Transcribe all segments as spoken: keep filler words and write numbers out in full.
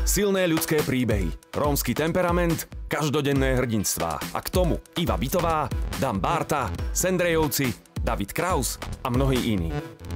Silné ľudské príbehy, rómsky temperament, každodenné hrdinstvá. A k tomu Iva Bitová, Dan Bárta, Sendrejovci, David Kraus a mnohí iní.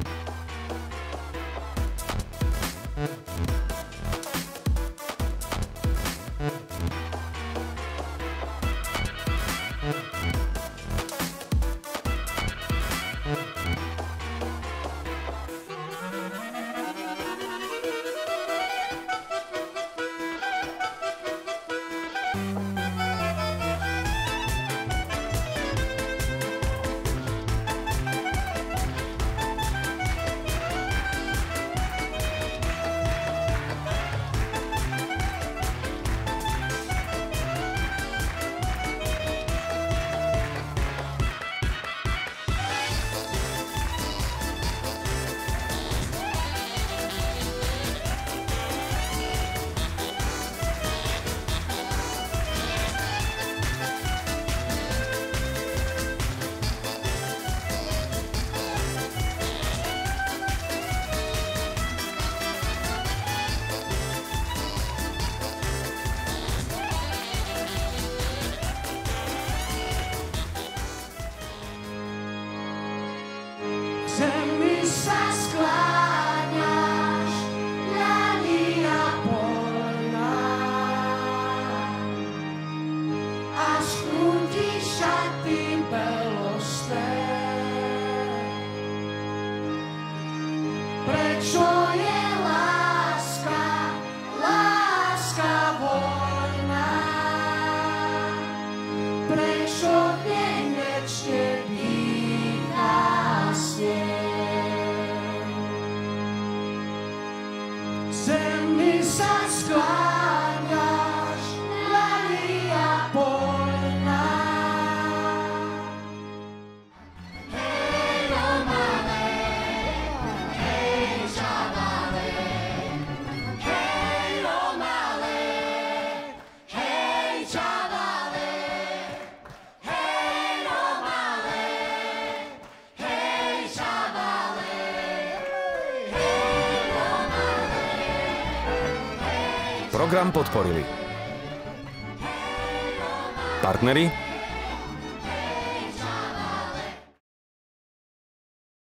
Zemi sa skláňaš, ľania polná, až chutí šaty belosté. Prečo je láska, láska voľná? Prečo v nej večne dýchá snem? Zemi sa skláňaš, ľania polná. Hej, Romane, hej, Žavale, hej, Romane, hej, Žavale, hej, Romane, hej, Žavale, hej, Romane, hej. Program podporili partneri